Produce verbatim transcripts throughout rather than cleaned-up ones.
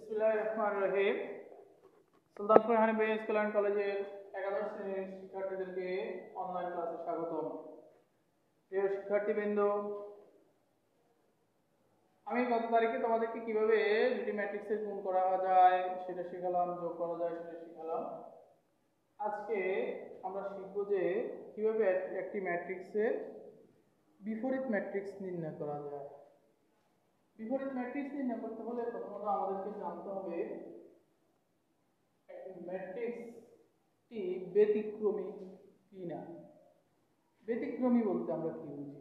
বিসমিল্লাহির রহমানির রহিম। সুলতানপুর হানিফ স্কুল অ্যান্ড কলেজের একাদশ শ্রেণীর শিক্ষার্থীদেরকে অনলাইন ক্লাসে স্বাগতম। প্রিয় শিক্ষার্থীবৃন্দ, আমি গত তারিখে তোমাদেরকে কিভাবে দুটি ম্যাট্রিক্সের গুণ করা যায় সেটা শেখালাম, যোগ করা যায় সেটা শেখালাম। আজকে আমরা শিখব যে কিভাবে একটি ম্যাট্রিক্সের বিপরীত ম্যাট্রিক্স নির্ণয় করা যায়। বিপরীত ম্যাট্রিক্স নির্ণয় করতে হলে প্রথমত আমাদেরকে জানতে হবে একটি ম্যাট্রিক্সটি ব্যতিক্রমী কিনা। ব্যতিক্রমী বলতে আমরা কি বুঝি?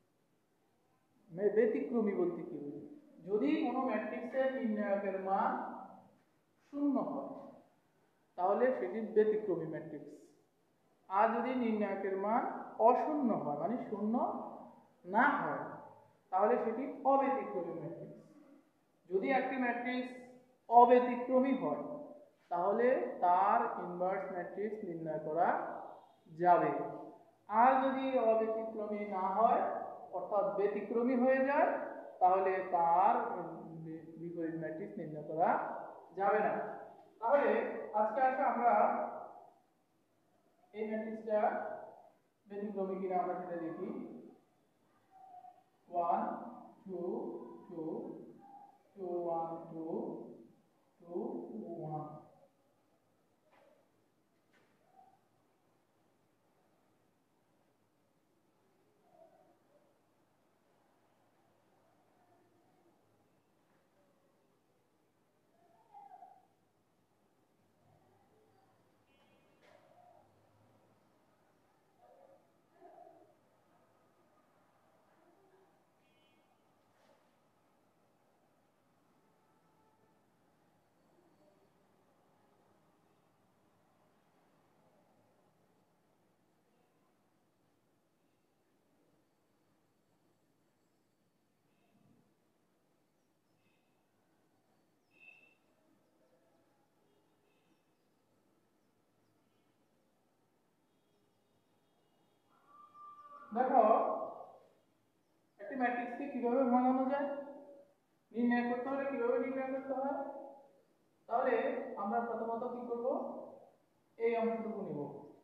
ব্যতিক্রমী বলতে কি বুঝি? যদি কোনো ম্যাট্রিক্সের নির্ণায়কের মান শূন্য হয় তাহলে সেটি ব্যতিক্রমী ম্যাট্রিক্স। আর যদি নির্ণায়কের মান অশূন্য হয়, মানে শূন্য না হয়, তাহলে সেটি অব্যতিক্রমী ম্যাট্রিক্স। যদি একটি ম্যাট্রিক্স অব্যতিক্রমী হয় তাহলে তার ইনভার্স ম্যাট্রিক্স নির্ণয় করা যাবে। আর যদি অব্যতিক্রমী না হয়, অর্থাৎ ব্যতিক্রমী হয়ে যায়, তাহলে তার বিপরীত ম্যাট্রিক্স নির্ণয় করা যাবে না। তাহলে আজকে আসলে আমরা এই ম্যাট্রিক্সটা ব্যতিক্রমী কিনা আমরা সেটা দেখি। One two two two one two two one. দেখো, একটি ম্যাট্রিক্সকে কিভাবে ভাঙানো যায়, নির্ণয় করতে হলে কিভাবে নির্ণয় করতে হয়। তাহলে আমরা প্রথমত কি করব, এই অংশটুকু নিব,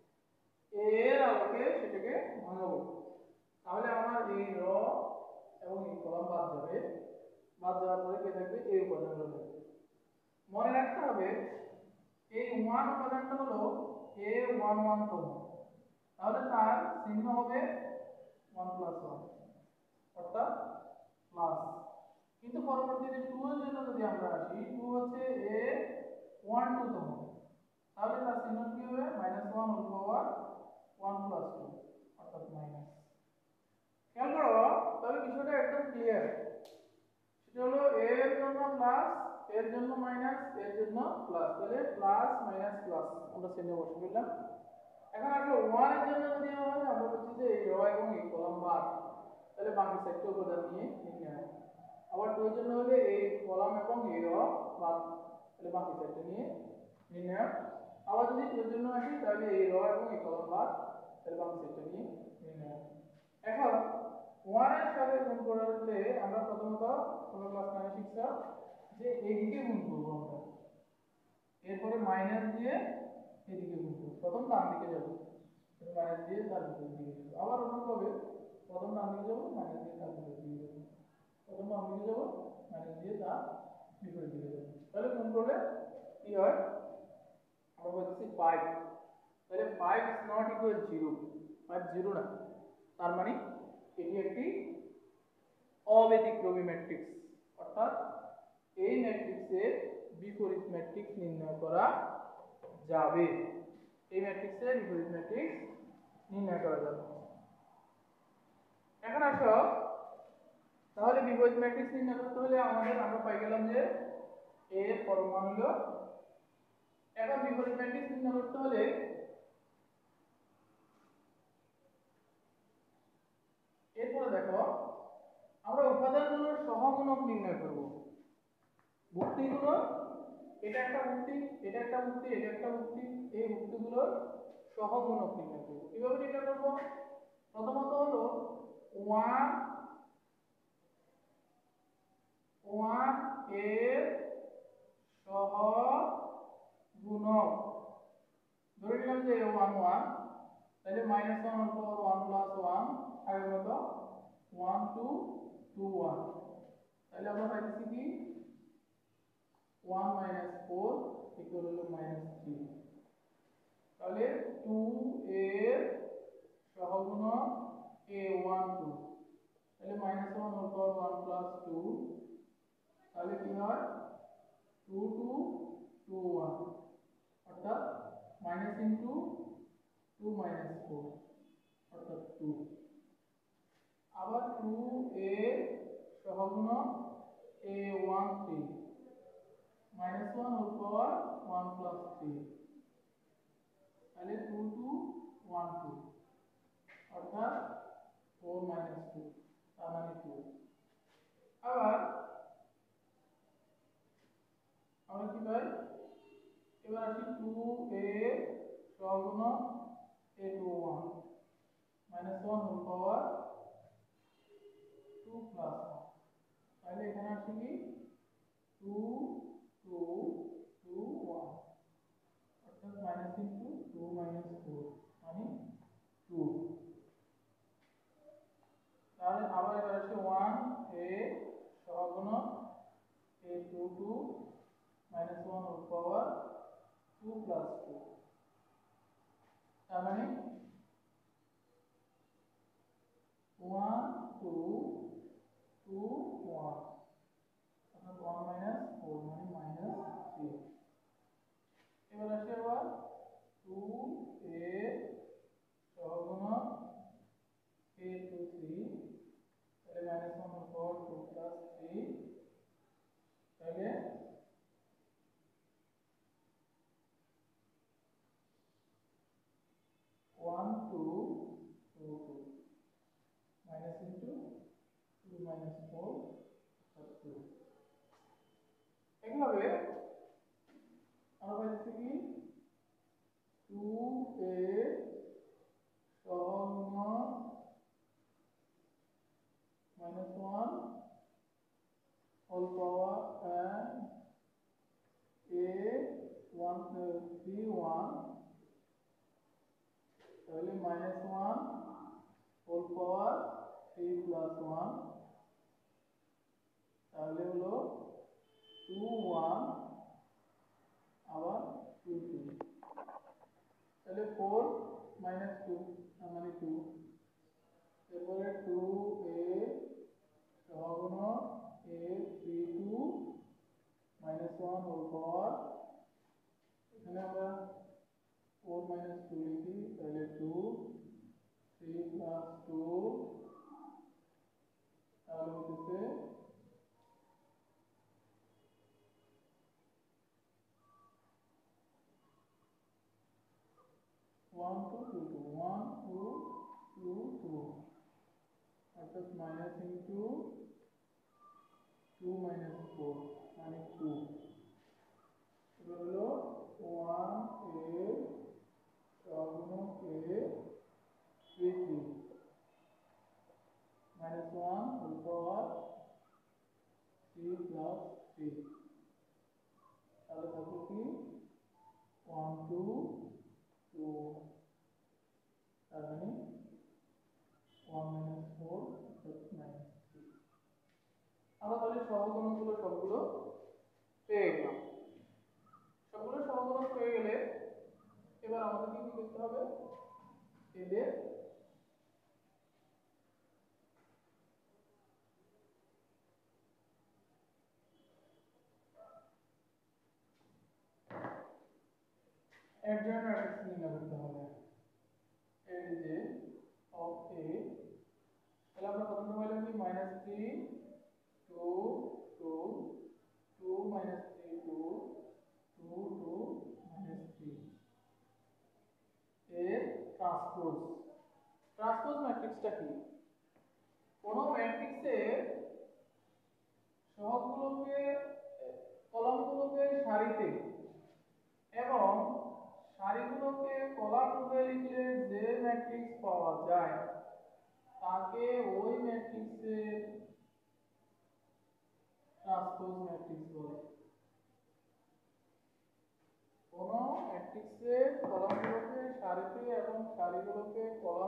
এর আলোকে সেটাকে ভাঙাবো। তাহলে আমার এই র এবং এই কলাম বাদ যাবে। বাদ যাওয়ার পরে কি থাকবে? এই উপাদানগুলো থাকবে। মনে রাখতে হবে এই ওয়ান উপাদানটা হলো এ ওয়ান ওয়ান তম, তাহলে তার চিহ্ন হবে ওয়ান প্লাস ওয়ান, অর্থাৎ প্লাস। কিন্তু পরবর্তীতে টু এর জন্য যদি আমরা আসি, টু হচ্ছে এ ওয়ান টু তম, তাহলে তার চিহ্ন কি হবে? Minus one whole power one plus two, অর্থাৎ মাইনাস। খেয়াল করো, তাহলে বিষয়টা একদম ক্লিয়ার। সেটা হলো এ এর জন্য প্লাস, এর জন্য মাইনাস, এর জন্য প্লাস, তাহলে প্লাস মাইনাস প্লাস আমরা চিহ্ন বসে ফেললাম। এখন আসলে ওয়ান এর জন্য যদি হয়, আমরা বলছি যে এই র এবং এই কলাম বাদ, তাহলে বাকি চারটি উপাদান নিয়ে নির্ণয়। আবার টু এর জন্য হলে এই কলাম এবং এই র বাদ, তাহলে বাকি চারটি নিয়ে নির্ণয়। আবার যদি টু এর জন্য আসি, তাহলে এই র এবং এই কলাম বাদ, তাহলে বাকি চারটি নিয়ে নির্ণয়। এখন ওয়ান এর সাথে গুণ করলে আমরা প্রথমত তোমরা ক্লাস নাইনে শিখছো যে এইদিকে গুণ করব আমরা, এরপরে মাইনাস দিয়ে এদিকে গুণ করব। প্রথম ডান দিকে যাব, মাইনাস দিয়ে তার বিপরীত দিকে যাব। আবার অনুরূপভাবে প্রথম ডান দিকে যাব, মাইনাস দিয়ে তার বিপরীত দিকে যাব। প্রথম ডান দিকে যাব, মাইনাস দিয়ে তার বিপরীত দিকে যাব। তাহলে গুণ করলে কি হয়? আমরা বলছি ফাইভ। তাহলে five is not equal zero, five zero না, তার মানে এটি একটি অব্যতিক্রমী ম্যাট্রিক্স, অর্থাৎ এই ম্যাট্রিক্সের বিপরীত ম্যাট্রিক্স নির্ণয় করা যাবে। এই ম্যাট্রিক্সের বিপরীত ম্যাট্রিক্স নির্ণয় করা যাবে। এখন আসো, তাহলে বিপরীত ম্যাট্রিক্স নির্ণয় করতে হলে আমাদের আমরা পাই গেলাম যে এর পরমাণু হলো। এখন বিপরীত ম্যাট্রিক্স নির্ণয় করতে হলে এরপরে দেখো, আমরা উপাদানগুলোর সহগুণক নির্ণয় করব। ভুক্তিগুলো, এটা একটা ভুক্তি, এটা একটা ভুক্তি, এটা একটা ভুক্তি, এই ভুক্তিগুলোর সহগুণক নির্ণয় করব। কিভাবে নির্ণয় করব? প্রথমত হলো ওয়ান ওয়ান এর সহগুণক ধরে নিলাম যে ওয়ান ওয়ান, তাহলে minus one whole power one plus one আগের মতো ওয়ান টু টু ওয়ান, তাহলে আমরা পাইছি কি ওয়ান মাইনাস ফোর ইকুয়াল হলো মাইনাস থ্রি। তাহলে টু এর সহগুণক এ ওয়ান টু, তাহলে minus one whole power one plus two, তাহলে কি হয় টু টু টু ওয়ান, অর্থাৎ minus into two minus four অর্থাৎ টু। আবার টু এর সহগুণক এ one three, minus one whole power one plus three, তাহলে টু টু ওয়ান টু অর্থাৎ ফোর মাইনাস টু, তার মানে টু। আবার আমরা কি পাই, এবার আসি টু এ সহগুণক এ two one, minus one whole power two plus one, তাহলে এখানে আসি কি টু টু টু ওয়ান অর্থাৎ minus into two minus four মানে টু। তাহলে আবার এবার আসে ওয়ান এ সহগুণক এ two two minus one whole power two plus two, তার মানে ওয়ান টু টু ওয়ান অর্থাৎ ওয়ান মাইনাস ফোর মানে মাইনাস থ্রি। এবার আসে আবার টু এ সহগুণক এ টু থ্রি, তাহলে minus one whole power two plus three, তাহলে one two two two minus into two minus four অর্থাৎ টু। একইভাবে আমরা পাচ্ছি কি টু এ সহগুণক মাইনাস ওয়ান হোল পাওয়ার এ ওয়ান থ্রি ওয়ান, তাহলে minus one whole power three plus one, তাহলে হলো টু ওয়ান আবার টু টু, তাহলে ফোর মাইনাস টু মানে টু। এরপরে টু এ সহগুণক এ three two minus one whole power, এখানে আমরা ফোর মাইনাস টু লিখি, তাহলে টু থ্রি প্লাস টু, তাহলে হচ্ছে one two two two one two two two অর্থাৎ minus into two minus four মানে টু। এবার হলো ওয়ান এ সহগুণক এ three three minus one whole power three plus three, তাহলে থাকবে কি ওয়ান টু টু, তার মানে one minus four minus three. আমরা তাহলে সহগুণকগুলো সবগুলো পেয়ে গেলাম। সবগুলো সহগুণক পেয়ে গেলে এবার আমাদেরকে কি করতে হবে, এদের adjoint matrix নির্ণয় করতে হবে। এই যে অফ এ, তাহলে আমরা প্রথমে পাইলাম কি minus three two two two minus three two two two minus three এর ট্রান্সপোজ। ট্রান্সপোজ ম্যাট্রিক্সটা কি, কোন ম্যাট্রিক্সের সহগগুলোকে কলামগুলোকে সারিতে এবং সারিগুলোকে কলাম রূপে লিখলে যে ম্যাট্রিক্স পাওয়া যায় তাকে ওই ম্যাট্রিক্সের ট্রান্সপোজ ম্যাট্রিক্স বলে।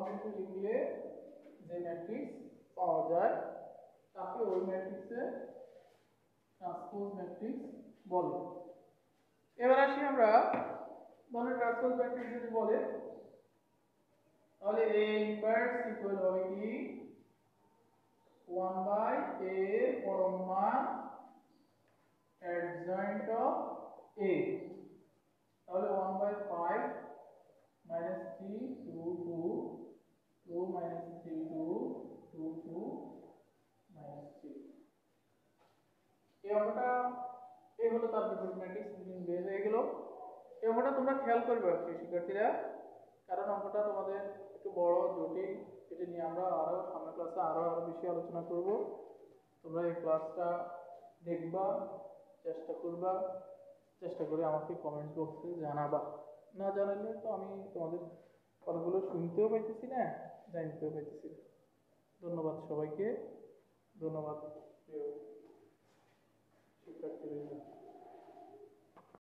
কিন্তু লিখলে যে ম্যাট্রিক্স পাওয়া যায় তাকে ওই ম্যাট্রিক্সের ট্রান্সপোজ ম্যাট্রিক্স বলে। এবার আসি আমরা বলে ট্রান্সপোজ ম্যাট্রিক্স যদি বলে তাহলে A ইনভার্স ইকুয়াল হবে কি one by A পরম মান adjoint of A, তাহলে one by five minus three two two two minus three two two two minus three। এই অঙ্কটা এই হলো তার বিপরীত ম্যাট্রিক্স বের হয়ে গেল। এই অঙ্কটা তোমরা খেয়াল করবে শিক্ষার্থীরা, কারণ অঙ্কটা তোমাদের একটু বড় জটিল, এটা নিয়ে আমরা আরো সামনের ক্লাসে আরো আরো বেশি আলোচনা করব। তোমরা এই ক্লাসটা দেখবা, চেষ্টা করবা, চেষ্টা করে আমাকে কমেন্ট বক্সে জানাবা। না জানালে তো আমি তোমাদের কথাগুলো শুনতেও পাইতেছি না, জানতেও পাইতেছি না। ধন্যবাদ সবাইকে, ধন্যবাদ।